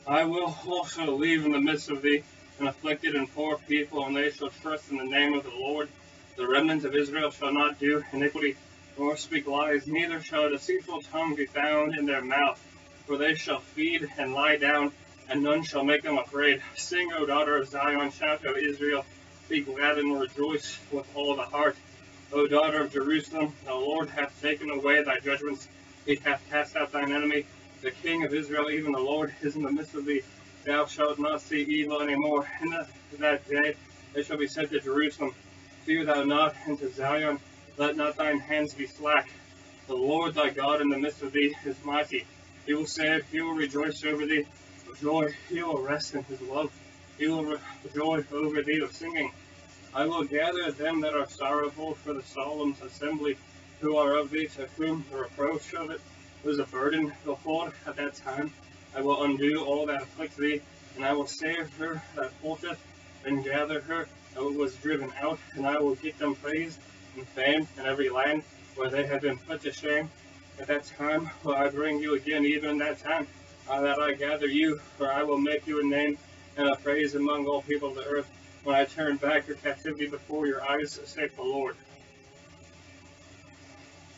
I will also leave in the midst of thee an afflicted and poor people, and they shall trust in the name of the Lord. The remnant of Israel shall not do iniquity, nor speak lies, neither shall a deceitful tongue be found in their mouth. For they shall feed and lie down, and none shall make them afraid. Sing, O daughter of Zion, shout, O Israel, be glad and rejoice with all the heart. O daughter of Jerusalem, the Lord hath taken away thy judgments, he hath cast out thine enemy. The King of Israel, even the Lord, is in the midst of thee. Thou shalt not see evil any more. In that day they shall be said to Jerusalem, fear thou not, and to Zion, let not thine hands be slack. The Lord thy God in the midst of thee is mighty. He will save, he will rejoice over thee with joy, he will rest in his love. He will rejoice over thee with singing. I will gather them that are sorrowful for the solemn assembly, who are of thee, to whom the reproach of it was a burden. Behold, at that time I will undo all that afflicts thee, and I will save her that faulteth, and gather her that was driven out, and I will get them praise and fame in every land where they have been put to shame. At that time will I bring you again, even in that time that I gather you, for I will make you a name and a praise among all people of the earth when I turn back your captivity before your eyes, saith the Lord.